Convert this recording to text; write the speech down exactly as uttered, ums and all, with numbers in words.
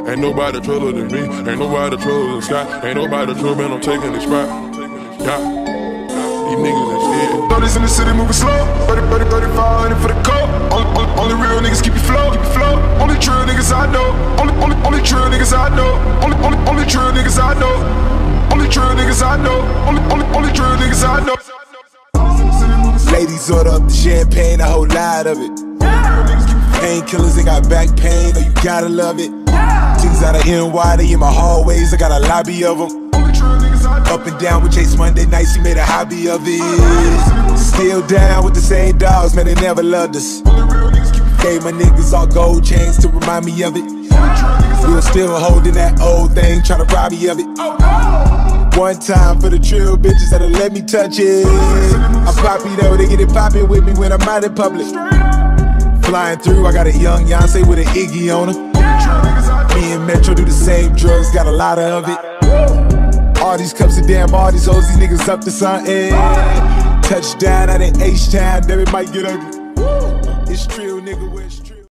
Ain't nobody truller than me. Ain't nobody truller than Scott. Ain't nobody truller, man, I'm taking this spot. Yeah, these niggas instead. thirties in the city moving slow. thirty, thirty, thirty-five hundred for the coat. Only, only, only real niggas keep you flow, keep you flow. Only true niggas I know. Only, only, only true niggas I know. Only, only, only true niggas I know. Only true niggas I know. Only, only, only true niggas I know. Ladies order up the champagne, a whole lot of it. Painkillers, they got back pain, oh you gotta love it. Things out of N Y, they in my hallways, I got a lobby of them. Up and down with Chase Monday nights, he made a hobby of it. Still down with the same dogs, man, they never loved us. Gave my niggas all gold chains to remind me of it. We were still holding that old thing, trying to rob me of it. One time for the trill bitches that'll let me touch it. I'm poppy though, they get it poppin' with me when I'm out in public. Flying through, I got a young Beyonce with an Iggy on her. Me and Metro do the same drugs, got a lot of it. All these cups of damn, all these hoes, these niggas up to something. Touchdown out in H-Town, then it might get ugly. It's trill, nigga, where it's trill.